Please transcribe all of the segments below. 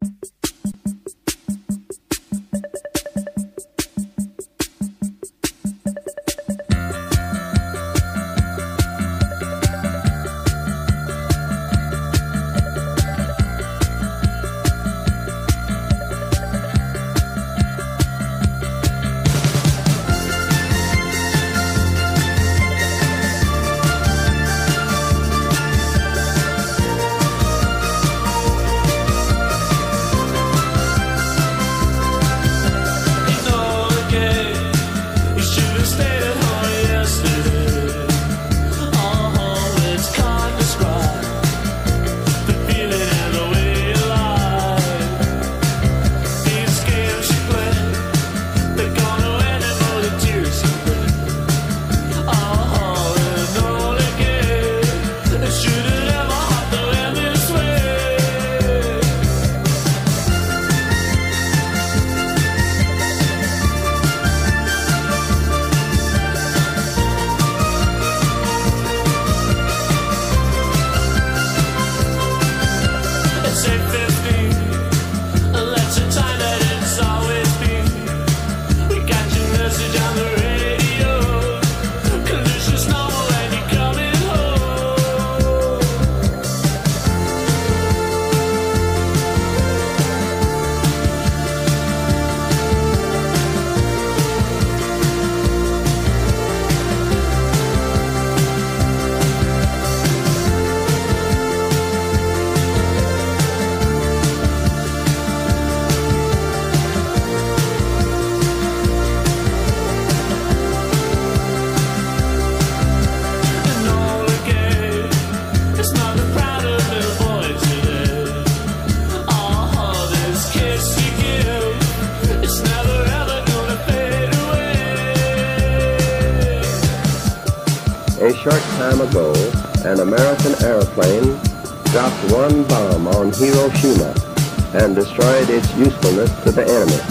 A short time ago, an American airplane dropped one bomb on Hiroshima and destroyed its usefulness to the enemy.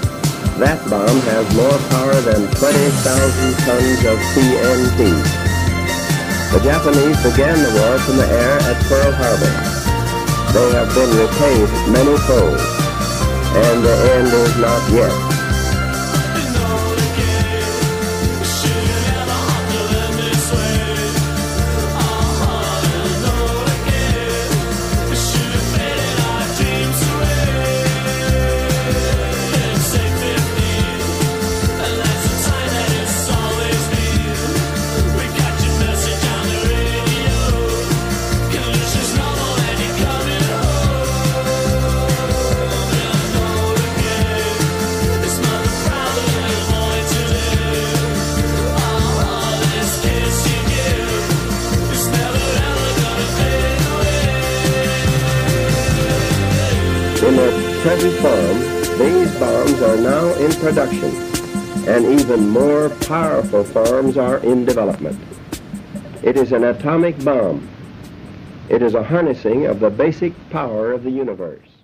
That bomb has more power than 20,000 tons of TNT. The Japanese began the war from the air at Pearl Harbor. They have been repaid many fold, and the end is not yet. In their present form, these bombs are now in production, and even more powerful forms are in development. It is an atomic bomb. It is a harnessing of the basic power of the universe.